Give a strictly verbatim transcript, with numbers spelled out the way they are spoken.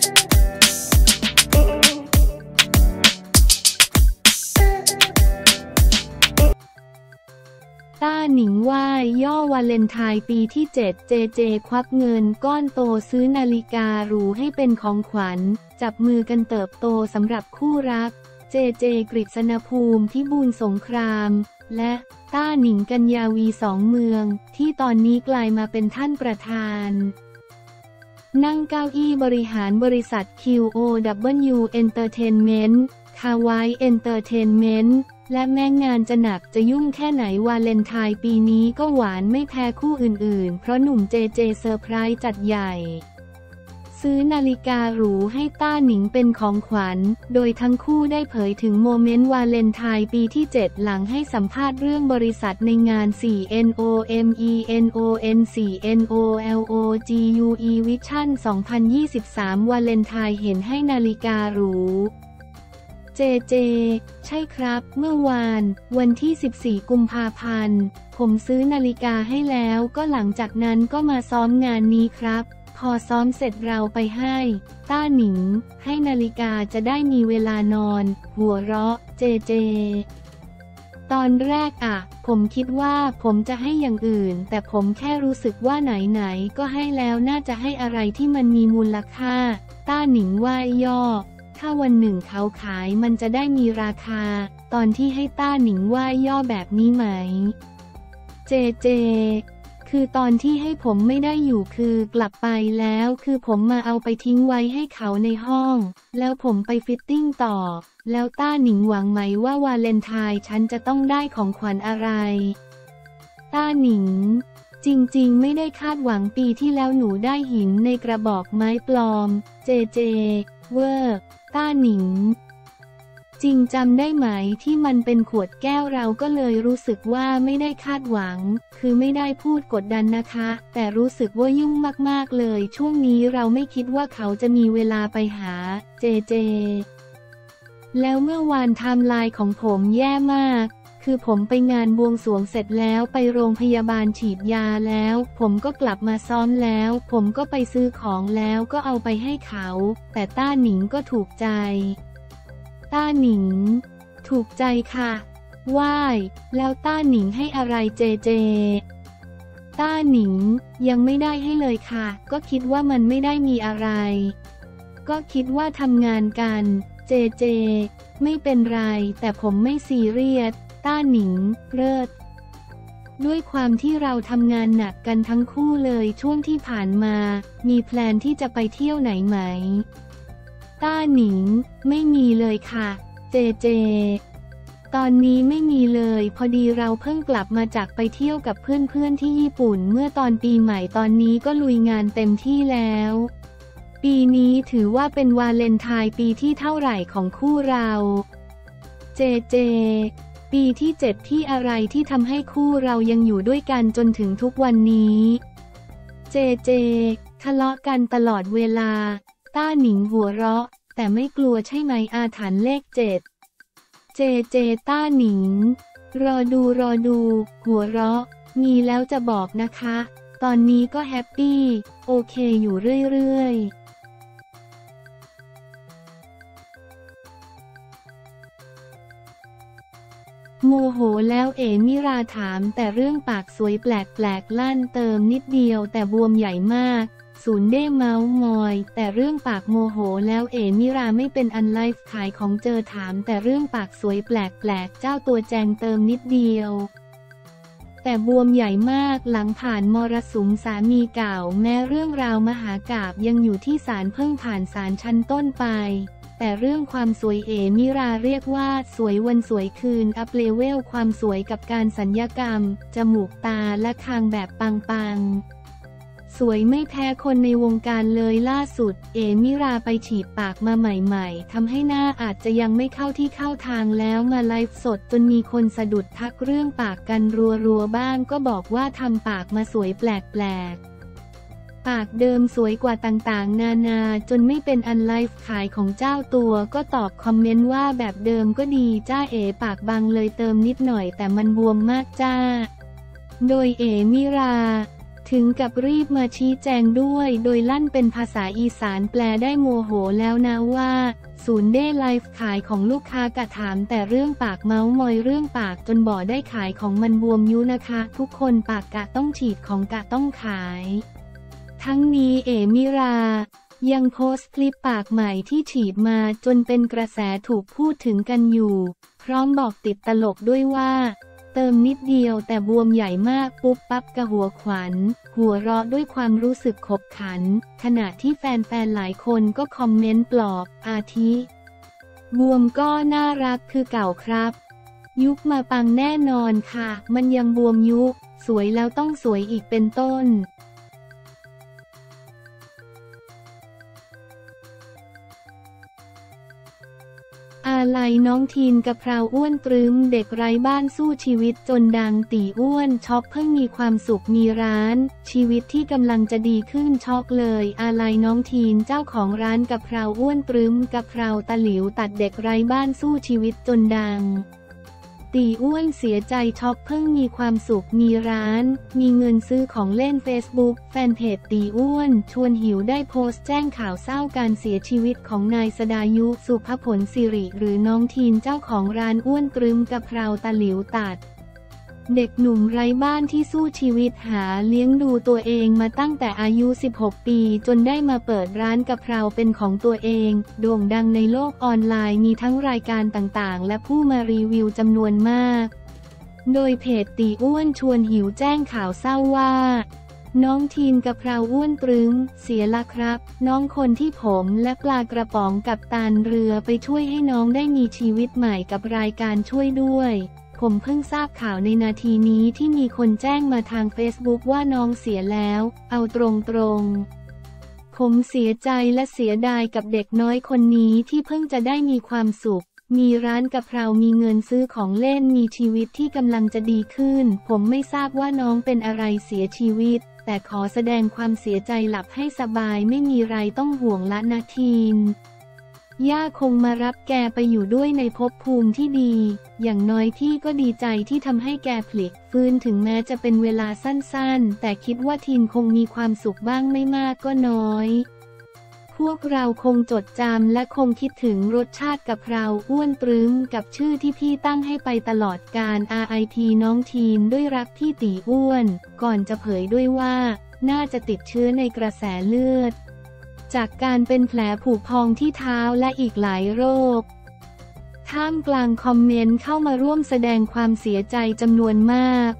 ต้าหนิงว่าย่อวาเลนไทน์ปีที่เจ็ดเจเจควักเงินก้อนโตซื้อนาฬิกาหรูให้เป็นของขวัญจับมือกันเติบโตสำหรับคู่รักเจเจกฤษณภูมิพิบูลสงครามและต้าหนิงกัญญาวีสองเมืองที่ตอนนี้กลายมาเป็นท่านประธานนั่งเก้าอี้บริหารบริษัท คิว โอ ดับเบิลยู Entertainment คาวาย Entertainment และแม้งานจะหนักจะยุ่งแค่ไหนวาเลนไทน์ปีนี้ก็หวานไม่แพ้คู่อื่นๆเพราะหนุ่มเจเจเซอร์ไพรส์จัดใหญ่ซื้อนาฬิกาหรูให้ต้าหนิงเป็นของขวัญโดยทั้งคู่ได้เผยถึงโมเมนต์วาเลนไทน์ปีที่เจ็ดหลังให้สัมภาษณ์เรื่องบริษัทในงาน โฟร์ เอ็น โอ เอ็ม อี เอ็น โอ เอ็น โฟร์ เอ็น โอ แอล โอ จี ยู อี Vision สองพันยี่สิบสามวาเลนไทน์เห็นให้นาฬิกาหรูเจเจใช่ครับเมื่อวานวันที่สิบสี่กุมภาพันธ์ผมซื้อนาฬิกาให้แล้วก็หลังจากนั้นก็มาซ้อมงานนี้ครับพอซ้อมเสร็จเราไปให้ต้าหนิงให้นาฬิกาจะได้มีเวลานอนหัวเราะเจเจตอนแรกอะผมคิดว่าผมจะให้อย่างอื่นแต่ผมแค่รู้สึกว่าไหนๆก็ให้แล้วน่าจะให้อะไรที่มันมีมูลค่าต้าหนิงว่าย่อถ้าวันหนึ่งเขาขายมันจะได้มีราคาตอนที่ให้ต้าหนิงว่าย่อแบบนี้ไหมเจเจคือตอนที่ให้ผมไม่ได้อยู่คือกลับไปแล้วคือผมมาเอาไปทิ้งไว้ให้เขาในห้องแล้วผมไปฟิตติ้งต่อแล้วต้าหนิงหวังไหมว่าวาเลนไทน์ฉันจะต้องได้ของขวัญอะไรต้าหนิงจริงๆไม่ได้คาดหวังปีที่แล้วหนูได้หินในกระบอกไม้ปลอมเจเจเวอร์ต้าหนิงจริงจำได้ไหมที่มันเป็นขวดแก้วเราก็เลยรู้สึกว่าไม่ได้คาดหวังคือไม่ได้พูดกดดันนะคะแต่รู้สึกว่ายุ่งมากๆเลยช่วงนี้เราไม่คิดว่าเขาจะมีเวลาไปหาเจเจแล้วเมื่อวานไทม์ไลน์ของผมแย่มากคือผมไปงานบวงสรวงเสร็จแล้วไปโรงพยาบาลฉีดยาแล้วผมก็กลับมาซ้อมแล้วผมก็ไปซื้อของแล้วก็เอาไปให้เขาแต่ต้าหนิงก็ถูกใจต้าหนิงถูกใจค่ะว่ายแล้วต้าหนิงให้อะไรเจเจต้าหนิงยังไม่ได้ให้เลยค่ะก็คิดว่ามันไม่ได้มีอะไรก็คิดว่าทำงานกันเจเจไม่เป็นไรแต่ผมไม่ซีเรียสต้าหนิงเลิศด้วยความที่เราทำงานหนักกันทั้งคู่เลยช่วงที่ผ่านมามีแพลนที่จะไปเที่ยวไหนไหมต้าหนิงไม่มีเลยค่ะเจเจตอนนี้ไม่มีเลยพอดีเราเพิ่งกลับมาจากไปเที่ยวกับเพื่อนๆที่ญี่ปุ่นเมื่อตอนปีใหม่ตอนนี้ก็ลุยงานเต็มที่แล้วปีนี้ถือว่าเป็นวาเลนไทน์ปีที่เท่าไหร่ของคู่เราเจเจปีที่เจ็ดที่อะไรที่ทำให้คู่เรายังอยู่ด้วยกันจนถึงทุกวันนี้เจเจทะเลาะกันตลอดเวลาต้าหนิงหัวเราะแต่ไม่กลัวใช่ไหมอาถรรพ์เลขเจ็ดเจเจต้าหนิงรอดูรอดูหัวเราะมีแล้วจะบอกนะคะตอนนี้ก็แฮปปี้โอเคอยู่เรื่อยๆโมโหแล้วเอมิราถามแต่เรื่องปากสวยแปลกๆลั่นเติมนิดเดียวแต่บวมใหญ่มากศูนย์เด้เมาส์มอยแต่เรื่องปากโมโหแล้วเอมิราไม่เป็นอันไลฟ์ขายของเจอถามแต่เรื่องปากสวยแปลกๆเจ้าตัวแจงเติมนิดเดียวแต่บวมใหญ่มากหลังผ่านมรสุมสามีเก่าแม้เรื่องราวมหากาพย์ยังอยู่ที่ศาลเพิ่งผ่านศาลชั้นต้นไปแต่เรื่องความสวยเอมิราเรียกว่าสวยวันสวยคืนอัพเลเวลความสวยกับการสัญญกรรมจมูกตาและคางแบบปังๆสวยไม่แพ้คนในวงการเลยล่าสุดเอมิราไปฉีดปากมาใหม่ๆทำให้หน้าอาจจะยังไม่เข้าที่เข้าทางแล้วมาไลฟ์สดจนมีคนสะดุดทักเรื่องปากกันรัวๆบ้างก็บอกว่าทำปากมาสวยแปลกๆปากเดิมสวยกว่าต่างๆนานาจนไม่เป็นอันไลฟ์ขายของเจ้าตัวก็ตอบคอมเมนต์ว่าแบบเดิมก็ดีจ้าเอ๋ปากบางเลยเติมนิดหน่อยแต่มันบวมมากจ้าโดยเอมิราถึงกับรีบมาชี้แจงด้วยโดยลั่นเป็นภาษาอีสานแปลได้โมโหแล้วนะว่าศูนย์เด้ไลฟ์ขายของลูกค้ากะถามแต่เรื่องปากเมาส์มอยเรื่องปากจนบ่ได้ขายของมันบวมยุนะคะทุกคนปากกะต้องฉีดของกะต้องขายทั้งนี้เอมิรายังโพสต์คลิปปากใหม่ที่ฉีดมาจนเป็นกระแสถูกพูดถึงกันอยู่พร้อมบอกติดตลกด้วยว่าเติมนิดเดียวแต่บวมใหญ่มากปุ๊บปั๊บกะหัวขวัญหัวเราะด้วยความรู้สึกขบขันขณะที่แฟนๆหลายคนก็คอมเมนต์ปลอบอาทิบวมก็น่ารักคือเก่าครับยุคมาปังแน่นอนค่ะมันยังบวมยุคสวยแล้วต้องสวยอีกเป็นต้นอาลัยน้องทีนกะเพราอ้วนตรึมเด็กไร้บ้านสู้ชีวิตจนดังตีอ้วนช็อกเพิ่งมีความสุขมีร้านชีวิตที่กำลังจะดีขึ้นช็อกเลยอาลัยน้องทีนเจ้าของร้านกะเพราอ้วนตรึมกะเพราตะหลิวตัดเด็กไร้บ้านสู้ชีวิตจนดังตีอ้วนเสียใจช็อกเพิ่งมีความสุขมีร้านมีเงินซื้อของเล่น Facebook แฟนเพจตีอ้วนชวนหิวได้โพสต์แจ้งข่าวเศร้าการเสียชีวิตของนายสดายุสุภผลสิริหรือน้องทีนเจ้าของร้านอ้วนตรึมกะเพราตะหลิวตัดเด็กหนุ่มไร้บ้านที่สู้ชีวิตหาเลี้ยงดูตัวเองมาตั้งแต่อายุสิบหกปีจนได้มาเปิดร้านกะเพราเป็นของตัวเองโด่งดังในโลกออนไลน์มีทั้งรายการต่างๆและผู้มารีวิวจำนวนมากโดยเพจตีอ้วนชวนหิวแจ้งข่าวเศร้าว่าน้องทีนกะเพราอ้วนตรึงเสียละครับน้องคนที่ผมและปลากระป๋องกับตาลเรือไปช่วยให้น้องได้มีชีวิตใหม่กับรายการช่วยด้วยผมเพิ่งทราบข่าวในนาทีนี้ที่มีคนแจ้งมาทางเฟซบุ๊กว่าน้องเสียแล้วเอาตรงๆผมเสียใจและเสียดายกับเด็กน้อยคนนี้ที่เพิ่งจะได้มีความสุขมีร้านกะเพรามีเงินซื้อของเล่นมีชีวิตที่กำลังจะดีขึ้นผมไม่ทราบว่าน้องเป็นอะไรเสียชีวิตแต่ขอแสดงความเสียใจหลับให้สบายไม่มีไรต้องห่วงละนาทีนย่าคงมารับแกไปอยู่ด้วยในภพภูมิที่ดีอย่างน้อยพี่ก็ดีใจที่ทำให้แกพลิกฟื้นถึงแม้จะเป็นเวลาสั้นๆแต่คิดว่าทีนคงมีความสุขบ้างไม่มากก็น้อยพวกเราคงจดจำและคงคิดถึงรสชาติกะเพราอ้วนตรึงกับชื่อที่พี่ตั้งให้ไปตลอดกาล อาร์ ไอ พี น้องทีนด้วยรักพี่ตีอ้วนก่อนจะเผยด้วยว่าน่าจะติดเชื้อในกระแสเลือดจากการเป็นแผลผุพองที่เท้าและอีกหลายโรคท่ามกลางคอมเมนต์เข้ามาร่วมแสดงความเสียใจจำนวนมาก